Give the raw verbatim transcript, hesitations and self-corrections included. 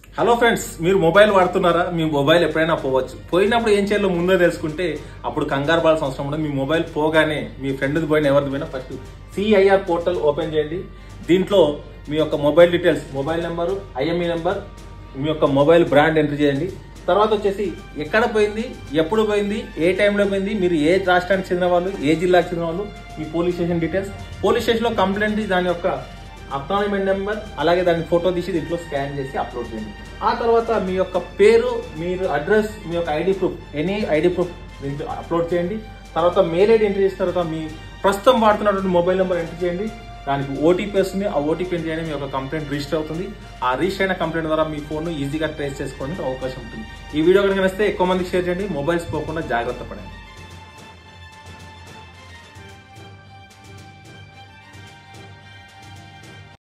Hello friends, మీరు mobile వాడుతున్నారా? మీ mobile ఎప్పుడైనా పోవచ్చు. పోయినప్పుడు ఏం చేయాలో ముందే తెలుసుకుంటే అప్పుడు కంగారు పడాల్సిన అవసరం ఉండదు. మీ మొబైల్ పోగానే మీ ఫ్రెండ్ది పోయినా ఎవరిది పోయినా ఫస్ట్ సిఐఆర్ పోర్టల్ ఓపెన్ చేయండి. దీంట్లో మీ యొక్క mobile details, mobile number, IMEI number, మీ యొక్క మొబైల్ బ్రాండ్ ఎంటర్ చేయండి. తర్వాత వచ్చేసి ఎక్కడ పోయింది, ఎప్పుడు పోయింది, ఏ టైంలో పోయింది, మీరు ఏ రాష్ట్రానికి చెందిన వాళ్ళు, ఏ జిల్లాకు చెందిన వాళ్ళు, మీ పోలీస్ స్టేషన్ డీటెయిల్స్, పోలీస్ స్టేషన్లో కంప్లైంట్ దాని యొక్క అక్నాలజ్మెంట్ నెంబర్, అలాగే దాన్ని ఫోటో తీసి దీంట్లో స్కాన్ చేసి అప్లోడ్ చేయండి. ఆ తర్వాత మీ యొక్క పేరు, మీరు అడ్రస్, మీ యొక్క ID proof, any ID proof దీంట్లో అప్లోడ్ చేయండి. తర్వాత మెయిల్ ఐడి ఎంటర్ చేసిన తర్వాత మీ ప్రస్తుతం వాడుతున్నటువంటి మొబైల్ నెంబర్ ఎంటర్ చేయండి. దానికి ఓటీపీ వస్తుంది. ఆ ఓటీపీ ఎంటర్ చేయడం మీ యొక్క కంప్లైంట్ రిజిస్టర్ అవుతుంది. ఆ రిజిస్టర్ అయిన కంప్లైంట్ ద్వారా మీ ఫోన్ ఈజీగా ట్రేస్ చేసుకోవడానికి అవకాశం ఉంటుంది. ఈ వీడియో కనుక నచ్చితే ఎక్కువ మందికి షేర్ చేయండి. మొబైల్స్ పోకుండా జాగ్రత్త పడండి.